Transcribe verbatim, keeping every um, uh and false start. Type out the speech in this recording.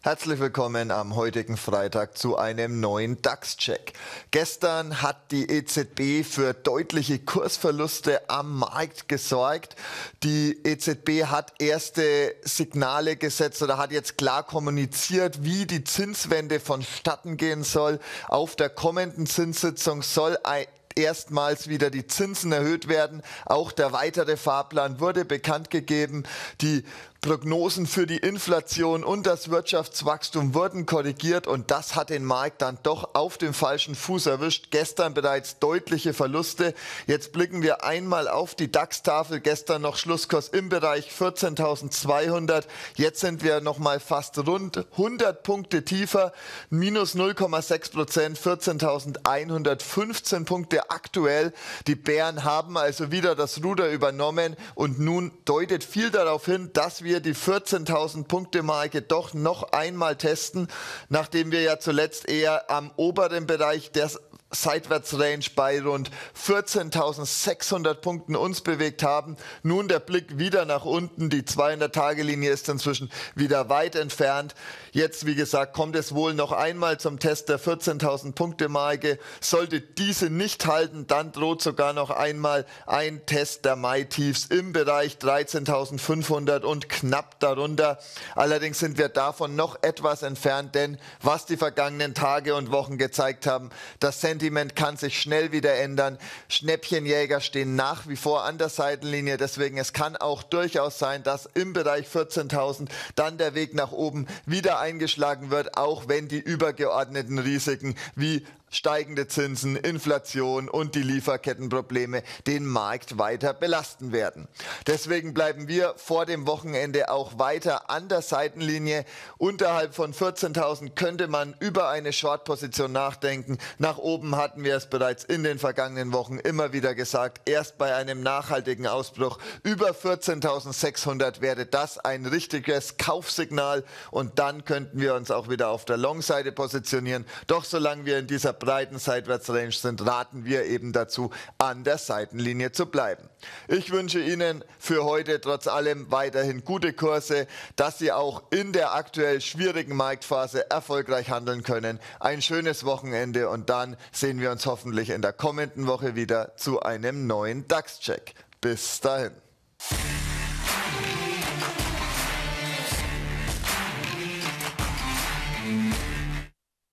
Herzlich willkommen am heutigen Freitag zu einem neuen DAX-Check. Gestern hat die E Z B für deutliche Kursverluste am Markt gesorgt. Die E Z B hat erste Signale gesetzt oder hat jetzt klar kommuniziert, wie die Zinswende vonstatten gehen soll. Auf der kommenden Zinssitzung soll ein erstmals wieder die Zinsen erhöht werden. Auch der weitere Fahrplan wurde bekannt gegeben. Die Prognosen für die Inflation und das Wirtschaftswachstum wurden korrigiert und das hat den Markt dann doch auf dem falschen Fuß erwischt. Gestern bereits deutliche Verluste. Jetzt blicken wir einmal auf die DAX-Tafel. Gestern noch Schlusskurs im Bereich vierzehntausendzweihundert. Jetzt sind wir noch mal fast rund hundert Punkte tiefer. Minus null Komma sechs Prozent, vierzehntausendeinhundertfünfzehn Punkte aktuell. Die Bären haben also wieder das Ruder übernommen und nun deutet viel darauf hin, dass wir die vierzehntausend Punkte Marke doch noch einmal testen, nachdem wir ja zuletzt eher am oberen Bereich der Seitwärtsrange bei rund vierzehntausendsechshundert Punkten uns bewegt haben. Nun der Blick wieder nach unten. Die zweihundert-Tage-Linie ist inzwischen wieder weit entfernt. Jetzt, wie gesagt, kommt es wohl noch einmal zum Test der vierzehntausend Punkte Marke. Sollte diese nicht halten, dann droht sogar noch einmal ein Test der Mai-Tiefs im Bereich dreizehntausendfünfhundert und knapp darunter. Allerdings sind wir davon noch etwas entfernt, denn was die vergangenen Tage und Wochen gezeigt haben, das Sentiment kann sich schnell wieder ändern. Schnäppchenjäger stehen nach wie vor an der Seitenlinie. Deswegen es kann auch durchaus sein, dass im Bereich vierzehntausend dann der Weg nach oben wieder eingeschlagen wird, auch wenn die übergeordneten Risiken wie steigende Zinsen, Inflation und die Lieferkettenprobleme den Markt weiter belasten werden. Deswegen bleiben wir vor dem Wochenende auch weiter an der Seitenlinie. Unterhalb von vierzehntausend könnte man über eine Short-Position nachdenken. Nach oben hatten wir es bereits in den vergangenen Wochen immer wieder gesagt. Erst bei einem nachhaltigen Ausbruch über vierzehntausendsechshundert wäre das ein richtiges Kaufsignal und dann könnten wir uns auch wieder auf der Long-Seite positionieren. Doch solange wir in dieser breiten Seitwärtsrange sind, raten wir eben dazu, an der Seitenlinie zu bleiben. Ich wünsche Ihnen für heute trotz allem weiterhin gute Kurse, dass Sie auch in der aktuell schwierigen Marktphase erfolgreich handeln können. Ein schönes Wochenende und dann sehen wir uns hoffentlich in der kommenden Woche wieder zu einem neuen DAX-Check. Bis dahin.